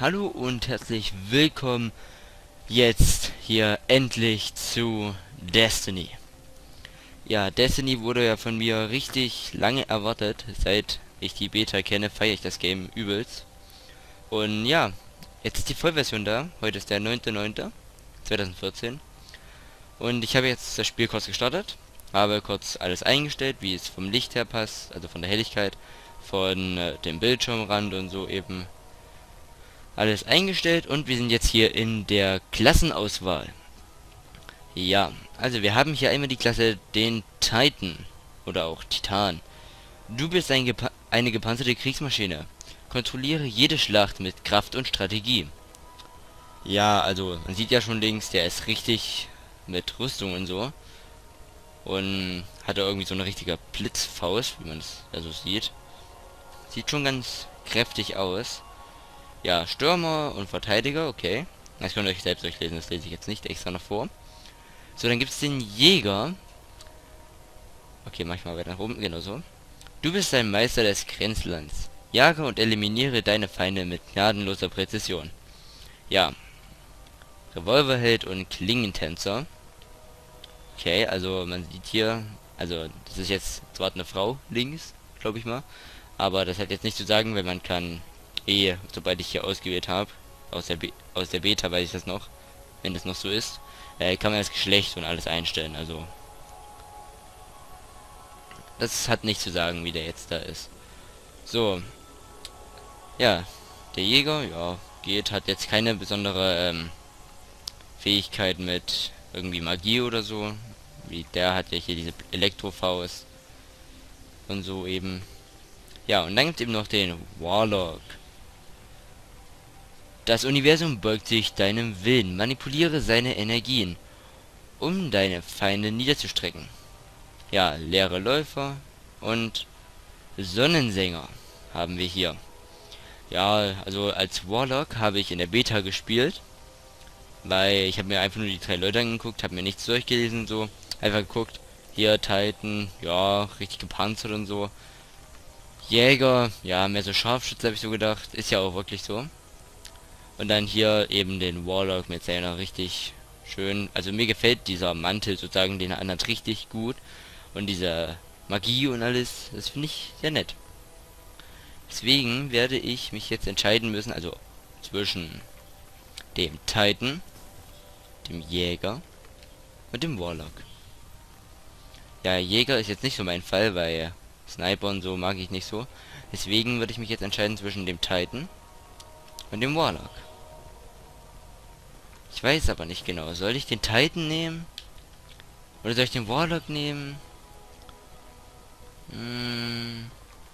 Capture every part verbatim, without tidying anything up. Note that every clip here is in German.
Hallo und herzlich willkommen jetzt hier endlich zu Destiny. Ja, Destiny wurde ja von mir richtig lange erwartet. Seit ich die Beta kenne, feiere ich das Game übelst. Und ja, jetzt ist die Vollversion da. Heute ist der neunte neunte zweitausendvierzehn. Und ich habe jetzt das Spiel kurz gestartet. Habe kurz alles eingestellt, wie es vom Licht her passt, also von der Helligkeit, von äh, dem Bildschirmrand und so eben alles eingestellt und wir sind jetzt hier in der Klassenauswahl. Ja, also wir haben hier einmal die Klasse den Titan oder auch Titan. Du bist ein gepa eine gepanzerte Kriegsmaschine. Kontrolliere jede Schlacht mit Kraft und Strategie. Ja, also man sieht ja schon links, der ist richtig mit Rüstung und so. Und hat da irgendwie so eine richtige Blitzfaust, wie man es also sieht. Sieht schon ganz kräftig aus. Ja, Stürmer und Verteidiger, okay. Das könnt ihr euch selbst durchlesen, das lese ich jetzt nicht extra noch vor. So, dann gibt es den Jäger. Okay, mach ich mal weiter nach oben, genau so. Du bist ein Meister des Grenzlands. Jage und eliminiere deine Feinde mit gnadenloser Präzision. Ja, Revolverheld und Klingentänzer. Okay, also man sieht hier, also das ist jetzt zwar eine Frau links, glaube ich mal. Aber das hat jetzt nicht zu sagen, weil man kann eh, sobald ich hier ausgewählt habe, aus der Be aus der Beta weiß ich das noch, wenn das noch so ist, äh, kann man das Geschlecht und alles einstellen. Also das hat nicht zu sagen, wie der jetzt da ist. So, ja, der Jäger, ja, geht, hat jetzt keine besondere ähm, Fähigkeit mit irgendwie Magie oder so. Wie der hat ja hier diese Elektrofaust und so eben. Ja, und dann gibt es eben noch den Warlock. Das Universum beugt sich deinem Willen. Manipuliere seine Energien, um deine Feinde niederzustrecken. Ja, leere Läufer und Sonnensänger haben wir hier. Ja, also als Warlock habe ich in der Beta gespielt, weil ich habe mir einfach nur die drei Leute angeguckt, habe mir nichts durchgelesen, so. Einfach geguckt, hier Titan, ja, richtig gepanzert und so. Jäger, ja, mehr so Scharfschütze habe ich so gedacht, ist ja auch wirklich so. Und dann hier eben den Warlock mit seiner richtig schön, also mir gefällt dieser Mantel sozusagen, den er anhat, richtig gut. Und diese Magie und alles, das finde ich sehr nett. Deswegen werde ich mich jetzt entscheiden müssen, also zwischen dem Titan, dem Jäger und dem Warlock. Ja, Jäger ist jetzt nicht so mein Fall, weil Sniper und so mag ich nicht so. Deswegen würde ich mich jetzt entscheiden zwischen dem Titan und dem Warlock. Ich weiß aber nicht genau. Soll ich den Titan nehmen? Oder soll ich den Warlock nehmen? Hm.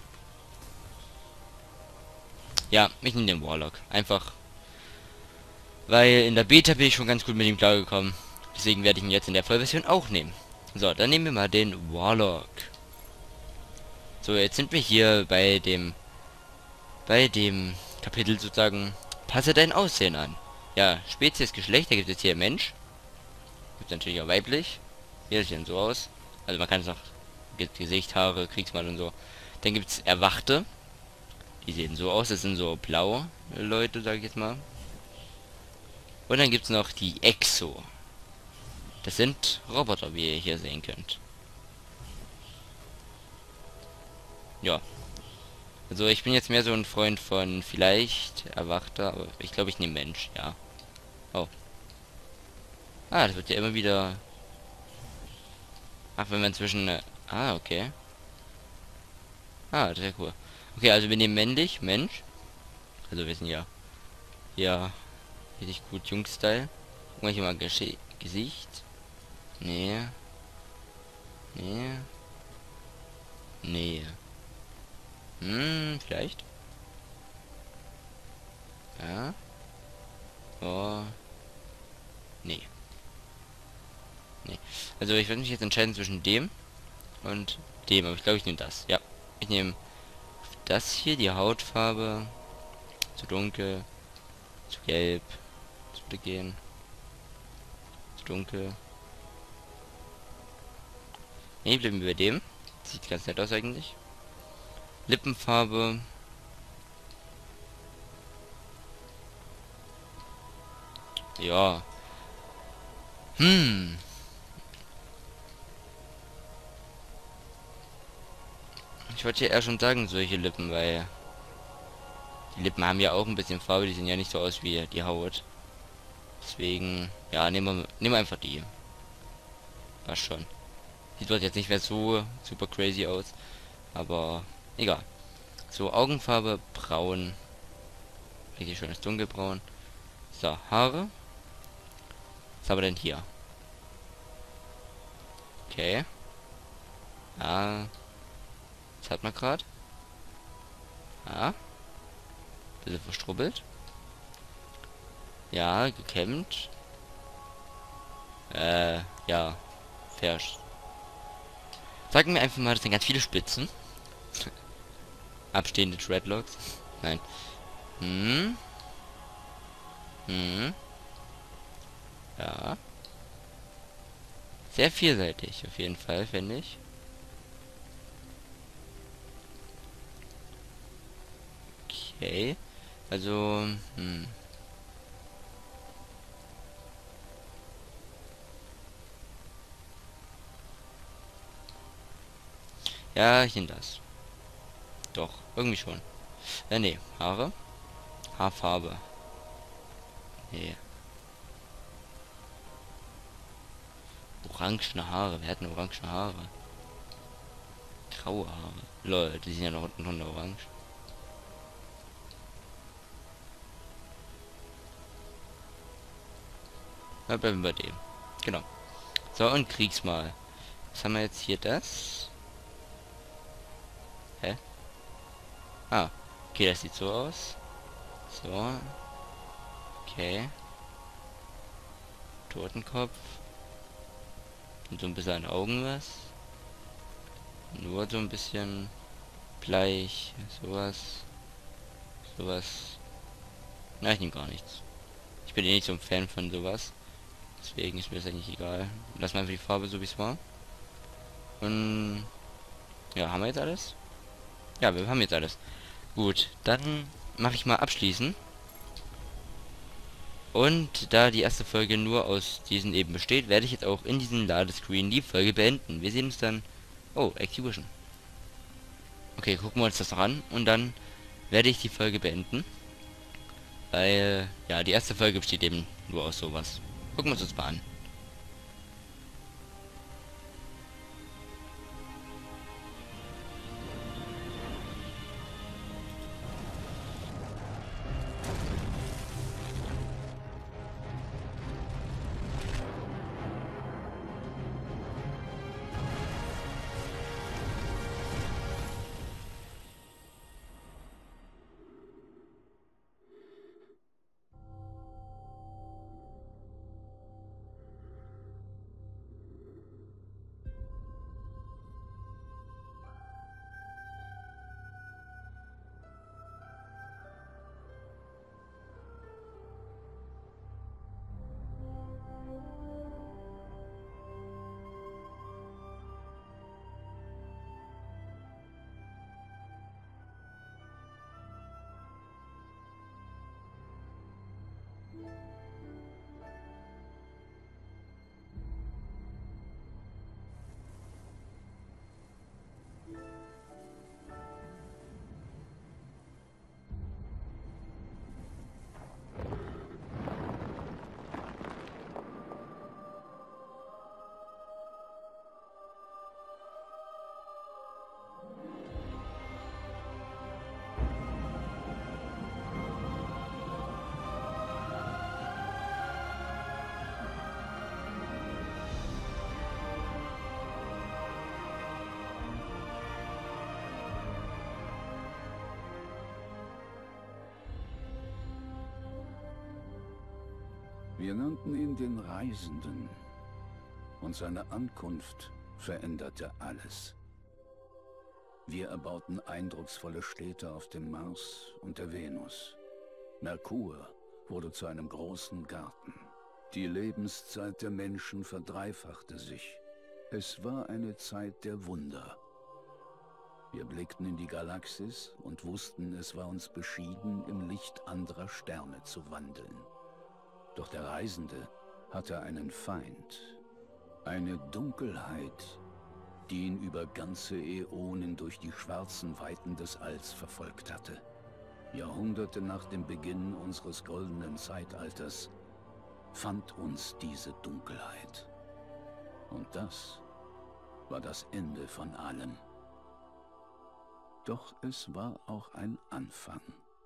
Ja, ich nehme den Warlock. Einfach. Weil in der Beta bin ich schon ganz gut mit ihm klargekommen. Deswegen werde ich ihn jetzt in der Vollversion auch nehmen. So, dann nehmen wir mal den Warlock. So, jetzt sind wir hier bei dem bei dem Kapitel sozusagen. Passe dein Aussehen an. Ja, Spezies, Geschlecht, da gibt es hier Mensch. Gibt natürlich auch weiblich. Hier sieht so aus. Also man kann es noch Gesicht, Haare, Kriegsmann und so. Dann gibt es Erwachte. Die sehen so aus. Das sind so blaue Leute, sage ich jetzt mal. Und dann gibt es noch die Exo. Das sind Roboter, wie ihr hier sehen könnt. Ja. Also ich bin jetzt mehr so ein Freund von vielleicht Erwachter, aber ich glaube, ich nehme Mensch, ja. Oh. Ah, das wird ja immer wieder... Ach, wenn man zwischen... Äh, ah, okay. Ah, das ist ja cool. Okay, also wir nehmen männlich, Mensch. Also wir sind ja... Ja, richtig gut Jungs-Style. Gucken wir hier mal Gesche Gesicht. Nee. Nee. Nee. Hm, vielleicht. Ja. Oh. Nee. Nee. Also ich werde mich jetzt entscheiden zwischen dem und dem, aber ich glaube, ich nehme das. Ja. Ich nehme das hier, die Hautfarbe. Zu dunkel. Zu gelb. Das würde gehen. Zu dunkel. Ne, bleiben wir bei dem. Sieht ganz nett aus eigentlich. Lippenfarbe. Ja. Hm. Ich wollte ja eher schon sagen, solche Lippen, weil die Lippen haben ja auch ein bisschen Farbe, die sehen ja nicht so aus wie die Haut. Deswegen, ja, nehmen wir, nehmen wir einfach die. Passt schon. Sieht dort jetzt nicht mehr so super crazy aus, aber egal. So, Augenfarbe braun. Richtig schönes dunkelbraun. So, Haare. Was haben wir denn hier? Okay. Ah, was hat man gerade? Ah, bisschen verstrubbelt. Ja, gekämmt. Äh, ja. Vers. Sagen wir einfach mal, das sind ganz viele Spitzen. Abstehende Dreadlocks. Nein. Hm. Hm. Ja. Sehr vielseitig, auf jeden Fall, finde ich. Okay. Also, hm. Ja, ich nehme das. Doch, irgendwie schon. Äh, nee, Haare. Haarfarbe. Nee. Orangene Haare. Wir hatten orangene Haare. Graue Haare. Lol, die sind ja noch unten drunter orange. Na, bleiben wir bei dem. Genau. So, und Kriegsmal. Was haben wir jetzt hier? Das? Hä? Ah. Okay, das sieht so aus. So. Okay. Totenkopf. Und so ein bisschen an den Augen was. Nur so ein bisschen bleich. Sowas. Sowas. Na, ich nehme gar nichts. Ich bin eh nicht so ein Fan von sowas. Deswegen ist mir das eigentlich egal. Lass mal einfach die Farbe so wie es war. Und ja, haben wir jetzt alles? Ja, wir haben jetzt alles. Gut, dann mache ich mal abschließen. Und da die erste Folge nur aus diesen eben besteht, werde ich jetzt auch in diesem Ladescreen die Folge beenden. Wir sehen uns dann... Oh, Execution. Okay, gucken wir uns das noch an. Und dann werde ich die Folge beenden. Weil, ja, die erste Folge besteht eben nur aus sowas. Gucken wir uns das mal an. Wir nannten ihn den Reisenden. Und seine Ankunft veränderte alles. Wir erbauten eindrucksvolle Städte auf dem Mars und der Venus. Merkur wurde zu einem großen Garten. Die Lebenszeit der Menschen verdreifachte sich. Es war eine Zeit der Wunder. Wir blickten in die Galaxis und wussten, es war uns beschieden, im Licht anderer Sterne zu wandeln. Doch der Reisende hatte einen Feind. Eine Dunkelheit, die ihn über ganze Äonen durch die schwarzen Weiten des Alls verfolgt hatte. Jahrhunderte nach dem Beginn unseres goldenen Zeitalters fand uns diese Dunkelheit. Und das war das Ende von allem. Doch es war auch ein Anfang.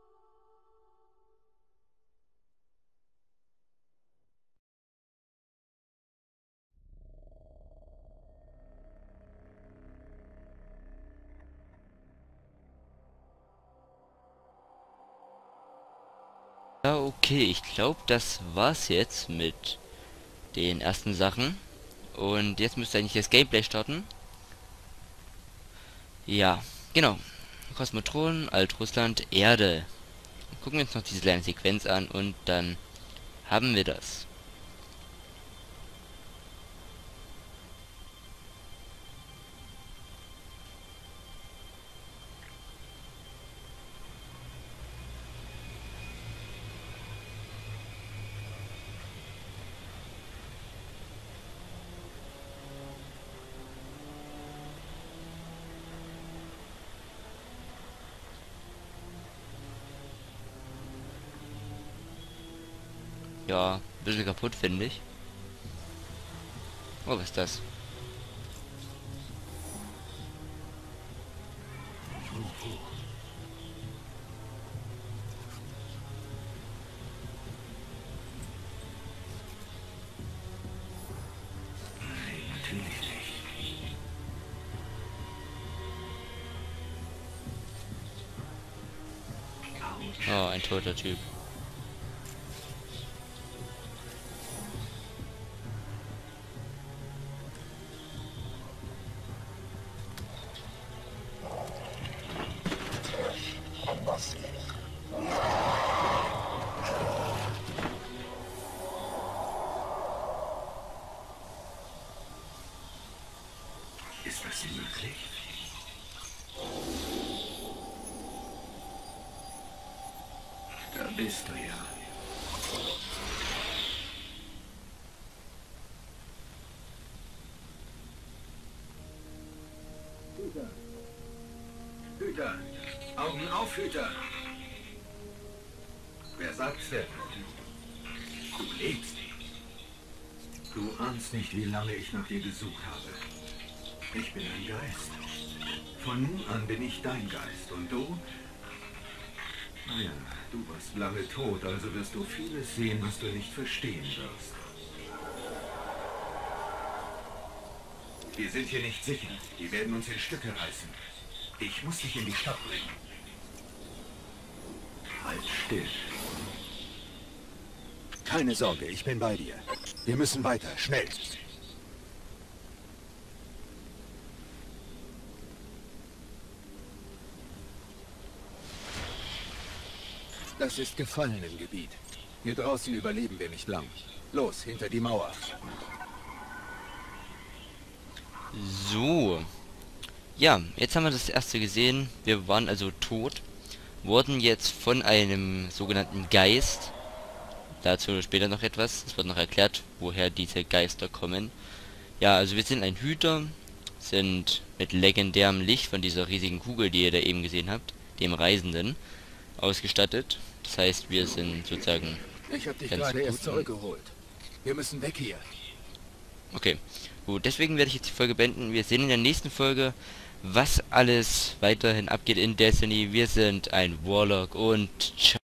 Ja, okay, ich glaube, das war's jetzt mit den ersten Sachen. Und jetzt müsste eigentlich das Gameplay starten. Ja, genau. Kosmotron, Altrussland, Erde. Gucken wir uns noch diese kleine Sequenz an und dann haben wir das. Ja, ein bisschen kaputt, finde ich. Oh, was ist das? Oh, ein toter Typ. Ist das möglich? Da bist du ja. Hüter! Hüter! Augen auf, Hüter! Wer sagt's denn? Du lebst. Du ahnst nicht, wie lange ich nach dir gesucht habe. Ich bin ein Geist. Von nun an bin ich dein Geist. Und du? Naja, du warst lange tot, also wirst du vieles sehen, was du nicht verstehen wirst. Wir sind hier nicht sicher. Die werden uns in Stücke reißen. Ich muss dich in die Stadt bringen. Halt still. Keine Sorge, ich bin bei dir. Wir müssen weiter, schnell. Das ist Gefallenengebiet. Hier draußen überleben wir nicht lang. Los, hinter die Mauer. So. Ja, jetzt haben wir das erste gesehen. Wir waren also tot. Wurden jetzt von einem sogenannten Geist. Dazu später noch etwas. Es wird noch erklärt, woher diese Geister kommen. Ja, also wir sind ein Hüter. Sind mit legendärem Licht von dieser riesigen Kugel, die ihr da eben gesehen habt, dem Reisenden, ausgestattet. Das heißt, wir sind sozusagen... Ich habe dich ganz gerade gut erst zurückgeholt. Wir müssen weg hier. Okay, gut, deswegen werde ich jetzt die Folge beenden. Wir sehen in der nächsten Folge, was alles weiterhin abgeht in Destiny. Wir sind ein Warlock und ciao.